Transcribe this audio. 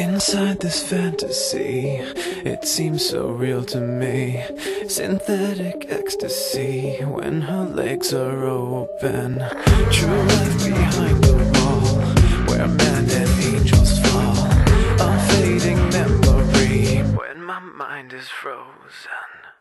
Inside this fantasy, it seems so real to me. Synthetic ecstasy when her legs are open. True life behind the wall, where men and angels fall. A fading memory when my mind is frozen.